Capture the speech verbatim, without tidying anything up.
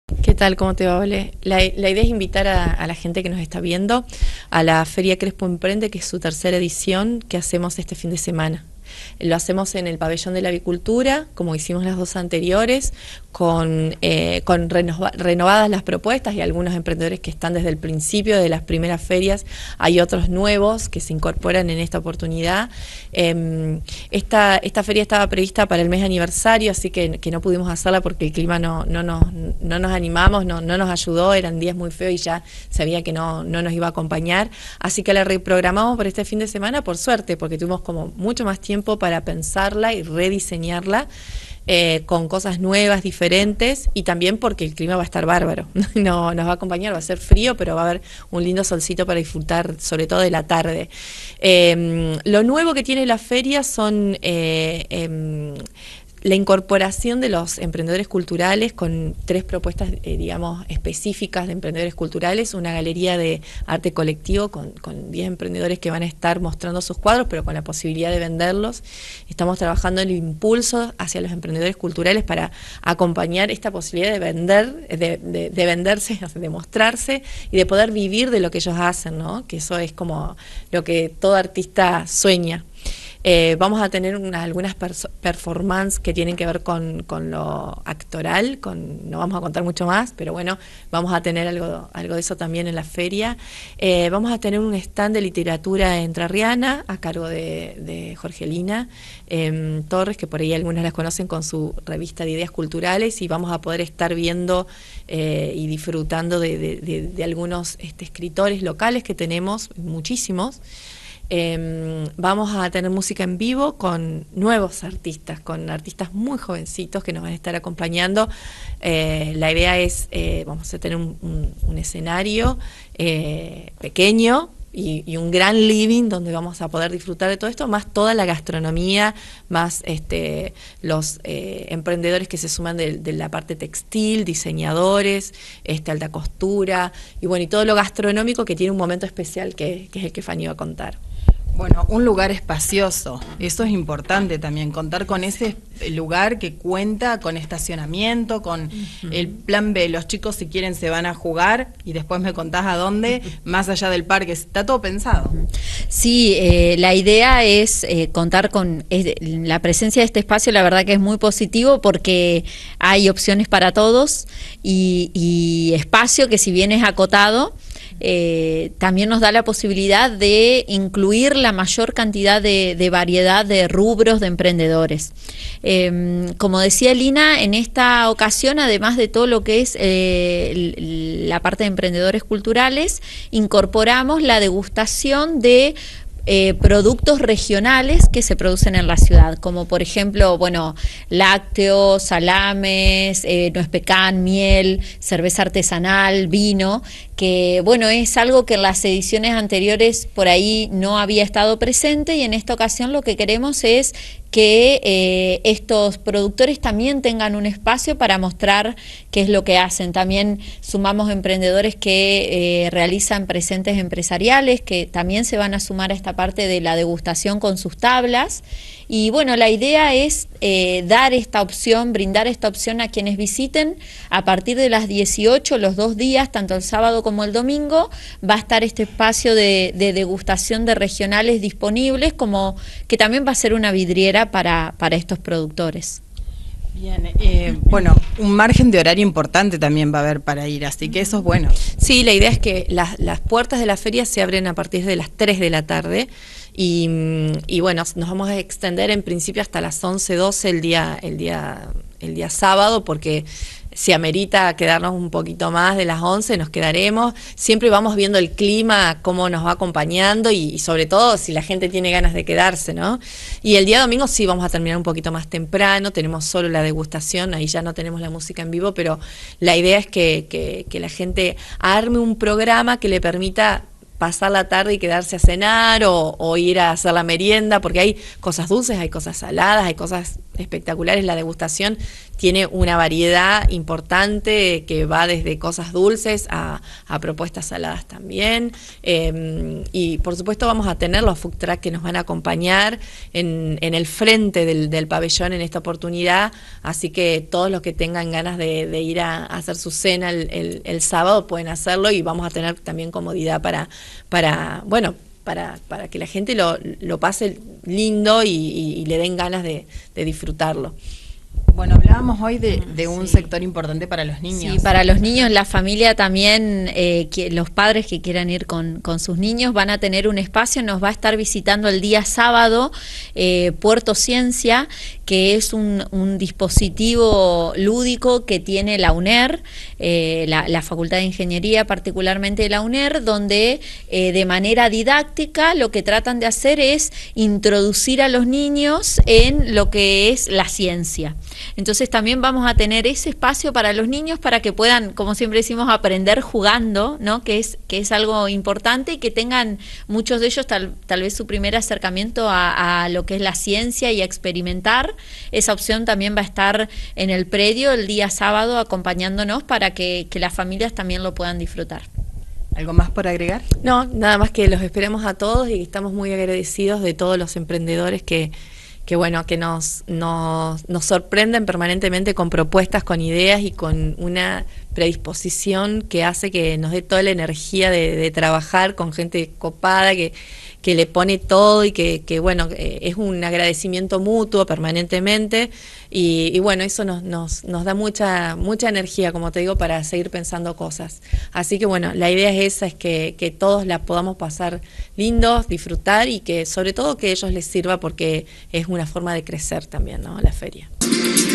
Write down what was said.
¿Qué tal? ¿Cómo te va, Ole? La, la idea es invitar a, a la gente que nos está viendo a la Feria Crespo Emprende, que es su tercera edición que hacemos este fin de semana. Lo hacemos en el Pabellón de la Avicultura, como hicimos las dos anteriores, con, eh, con renova, renovadas las propuestas y algunos emprendedores que están desde el principio de las primeras ferias. Hay otros nuevos que se incorporan en esta oportunidad. Eh, esta, esta feria estaba prevista para el mes aniversario, así que, que no pudimos hacerla porque el clima no, no, nos, no nos animamos, no, no nos ayudó, eran días muy feos y ya sabía que no, no nos iba a acompañar. Así que la reprogramamos por este fin de semana, por suerte, porque tuvimos como mucho más tiempo para pensarla y rediseñarla eh, con cosas nuevas, diferentes, y también porque el clima va a estar bárbaro. No, nos va a acompañar, va a ser frío, pero va a haber un lindo solcito para disfrutar, sobre todo de la tarde. Eh, lo nuevo que tiene la feria son eh, eh, la incorporación de los emprendedores culturales con tres propuestas, eh, digamos, específicas de emprendedores culturales, una galería de arte colectivo con, con diez emprendedores que van a estar mostrando sus cuadros, pero con la posibilidad de venderlos. Estamos trabajando en el impulso hacia los emprendedores culturales para acompañar esta posibilidad de vender, de, de, de venderse, de mostrarse y de poder vivir de lo que ellos hacen, ¿no? Que eso es como lo que todo artista sueña. Eh, vamos a tener una, algunas performances que tienen que ver con, con lo actoral, con, no vamos a contar mucho más, pero bueno, vamos a tener algo, algo de eso también en la feria. Eh, vamos a tener un stand de literatura entrerriana a cargo de, de Jorgelina eh, Torres, que por ahí algunas las conocen con su revista de ideas culturales, y vamos a poder estar viendo eh, y disfrutando de, de, de, de algunos este, escritores locales que tenemos, muchísimos. Eh, vamos a tener música en vivo con nuevos artistas, con artistas muy jovencitos que nos van a estar acompañando. Eh, la idea es, eh, vamos a tener un, un, un escenario eh, pequeño y, y un gran living donde vamos a poder disfrutar de todo esto, más toda la gastronomía, más este, los eh, emprendedores que se suman de, de la parte textil, diseñadores, este, alta costura, y bueno, y todo lo gastronómico que tiene un momento especial que, que es el que Fanny va a contar. Bueno, un lugar espacioso, eso es importante también, contar con ese lugar que cuenta con estacionamiento, con uh-huh. el plan B, los chicos si quieren se van a jugar y después me contás a dónde, uh-huh. más allá del parque, está todo pensado. Sí, eh, la idea es eh, contar con eh, la presencia de este espacio, la verdad que es muy positivo porque hay opciones para todos y, y espacio que si bien es acotado, Eh, también nos da la posibilidad de incluir la mayor cantidad de, de variedad de rubros de emprendedores. Eh, como decía Lina, en esta ocasión, además de todo lo que es eh, la parte de emprendedores culturales, incorporamos la degustación de Eh, productos regionales que se producen en la ciudad, como por ejemplo, bueno, lácteos, salames, eh, nuez pecan, miel, cerveza artesanal, vino, que bueno, es algo que en las ediciones anteriores por ahí no había estado presente, y en esta ocasión lo que queremos es que eh, estos productores también tengan un espacio para mostrar qué es lo que hacen. También sumamos emprendedores que eh, realizan presentes empresariales, que también se van a sumar a esta parte de la degustación con sus tablas. Y bueno, la idea es eh, dar esta opción, brindar esta opción a quienes visiten. A partir de las dieciocho, los dos días, tanto el sábado como el domingo, va a estar este espacio de, de degustación de regionales disponibles, como que también va a ser una vidriera para, para estos productores. Bien, eh, bueno, un margen de horario importante también va a haber para ir, así que eso es bueno. Sí, la idea es que las, las puertas de la feria se abren a partir de las tres de la tarde y, y bueno, nos vamos a extender en principio hasta las once, doce el día, el día, el día sábado, porque si amerita quedarnos un poquito más de las once, nos quedaremos. Siempre vamos viendo el clima, cómo nos va acompañando y, y sobre todo si la gente tiene ganas de quedarse, ¿no? Y el día domingo sí vamos a terminar un poquito más temprano, tenemos solo la degustación, ahí ya no tenemos la música en vivo, pero la idea es que, que, que la gente arme un programa que le permita pasar la tarde y quedarse a cenar o, o ir a hacer la merienda, porque hay cosas dulces, hay cosas saladas, hay cosas espectaculares. La degustación tiene una variedad importante que va desde cosas dulces a, a propuestas saladas también. Eh, y por supuesto vamos a tener los food truck que nos van a acompañar en, en el frente del, del pabellón en esta oportunidad. Así que todos los que tengan ganas de, de ir a, a hacer su cena el, el, el sábado pueden hacerlo, y vamos a tener también comodidad para, para bueno, Para, para que la gente lo, lo pase lindo y, y, y le den ganas de, de disfrutarlo. Bueno, hablábamos hoy de, de un Sí. sector importante para los niños. Sí, para los niños, la familia también, eh, que los padres que quieran ir con, con sus niños van a tener un espacio. Nos va a estar visitando el día sábado eh, Puerto Ciencia, que es un, un dispositivo lúdico que tiene la UNER, eh, la, la Facultad de Ingeniería, particularmente la UNER, donde eh, de manera didáctica lo que tratan de hacer es introducir a los niños en lo que es la ciencia. Entonces también vamos a tener ese espacio para los niños para que puedan, como siempre decimos, aprender jugando, ¿no? Que es, que es algo importante, y que tengan muchos de ellos tal, tal vez su primer acercamiento a, a lo que es la ciencia y a experimentar. Esa opción también va a estar en el predio el día sábado acompañándonos para que, que las familias también lo puedan disfrutar. ¿Algo más por agregar? No, nada más que los esperamos a todos y estamos muy agradecidos de todos los emprendedores que que bueno, que nos, nos, nos sorprenden permanentemente con propuestas, con ideas y con una predisposición que hace que nos dé toda la energía de, de trabajar con gente copada, que, que le pone todo, y que, que bueno, eh, es un agradecimiento mutuo permanentemente, y, y bueno, eso nos, nos, nos da mucha, mucha energía, como te digo, para seguir pensando cosas. Así que bueno, la idea es esa, es que, que todos la podamos pasar lindos, disfrutar, y que sobre todo que a ellos les sirva, porque es una forma de crecer también, ¿no? La feria.